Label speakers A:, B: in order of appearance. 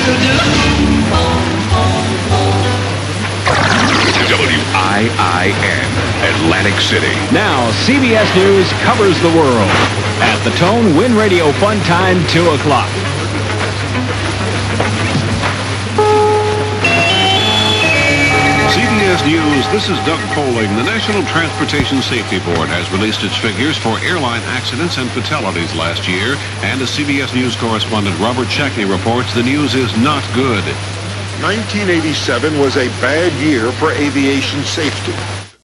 A: WIIN, Atlantic City.
B: Now, CBS News covers the world. At the Tone, WIIN Radio Fun Time, 2 o'clock.
C: CBS News, this is Doug Poling. The National Transportation Safety Board has released its figures for airline accidents and fatalities last year. And as CBS News correspondent Robert Shackney reports, the news is not good.
D: 1987 was a bad year for aviation safety.